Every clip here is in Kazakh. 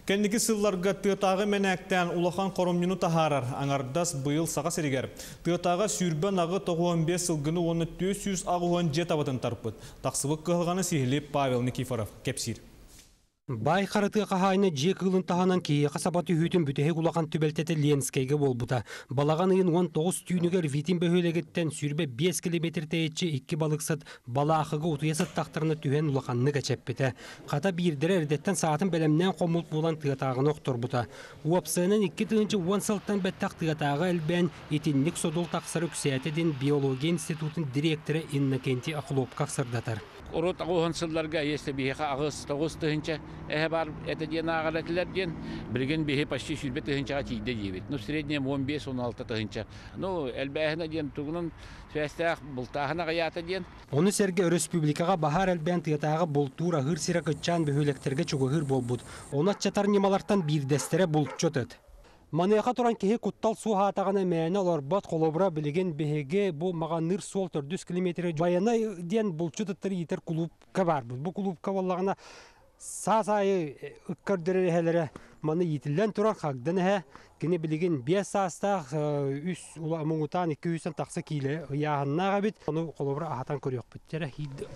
Кендики сылларга тыатагы менәктән улахан коромнюну тахарар, аңардас быйыл саға серигер. Тыатага сүрбен ағы 95 сылгыны оны 400 ағуын жет абатын тарпыт. Тақсыбық кығылғаны сихилеп Павел Никифоров, Кепсир. Бай қарыты қағайны жек ұлын тағанан кейі қасабаты хүйтін бүтігі ұлақан түбелтеті Ленскайға бол бұта. Балаған үйін 19 түйінігер витин бөхөлегеттен сүрбе 5 километр тәйетші 2 балықсыт бала ақығы ұтыясыт тақтырыны түйен ұлақанны кәчеппеті. Қата бірдері әрдеттен саатын бәлемнен қомылт болан тығатағын оқтыр бұта. Уапсының 2 түйінші 10 сылттан бәттақ тығатағы әлбән етінлік содол тақсыры күсәтеден биология институтын директоры Иннокентий Ақылопқақ сырдатар. Урут ағуын сылларға есі бейіға ағыз 9 түйінші әе бар әті ден ағалатылар ден бірген бейі пашти сүрбе түйіншіға тейді дейбет. Средне 15-16 түйінші. Әлбәхіна ден тұғының сөйістіғ бұлтағына ғаяты ден. Оны сәрге республикаға бағар әлбән түйетағы бұлтура ғыр сирі күтчан бөхөлектерге чуғы ғыр бол бұд. Оны чатар немалартан бір дәстері бұлт чөтөд. Манеха туран кеhe куттал су хатагана мәне лорбат колобра билеген беге бу маганыр сол 400 км баяна ден булчу таттыр итер клубка бар. Бу клубка валлагана сасай ыккырдыры хәләре маны итиллән туран хагдан һә кине билеген 5 саста үс ула муңутан 200 таксы киле яһаннага бит. Аны колобра ахатан көрөк биттер хид.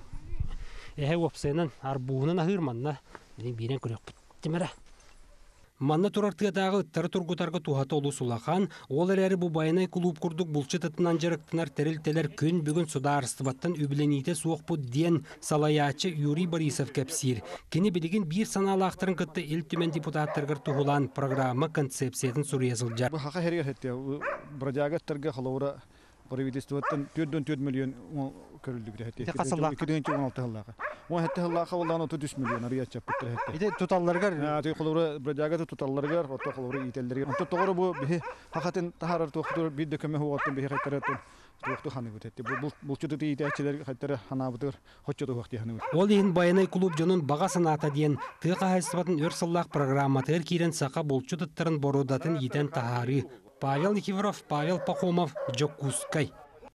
Вапсенан арбуунан ахырманна бирен көрөк биттемәре. Манна турартыгатағы ыттары тургутарға тухаты олу сулахан, ол әрі бұ байынай клуб күрдік бұлчы тытынан жарықтынар тәрілтелер күн бүгін суда арыстыбаттан үбіленейті суық бұд ден салаячы Юрий Борисов кәпсир. Кені білеген бір саналы ақтырын күтті ел түмен депутаттарғыр туғылан программа концепциятын сұры езілжар. Бұл хақа әргер әтті, бродиагаттарға қалауыра правительствоттан 4 миллион көрілдік әтті. 2016 жыллағы. Ол әтті жыллағы олағын 30 миллион ария чапыттыр әтті. Ете тұталларғар? Әті қалауыра бродиагаты тұталларғар, ота қалауыра ителдерге. Онты тоғыры бұл бігі хақатын тахарар тоқтыр бірді көмі хуғаттың бігі қайтаратын тоқты қаны көтетті. Бұл чүті етәчілер қайтары ханабытыр, хотчыды вақты ханы көтетті. Ол ең байынай клуб жонын баға саната дейін тұйқа хайсыбатын өрсыллақ программатыр кейрен сақа бұл чүтіттірін борудатын етен тахары. Павел Никифоров, Павел Пахомов, Джокускай.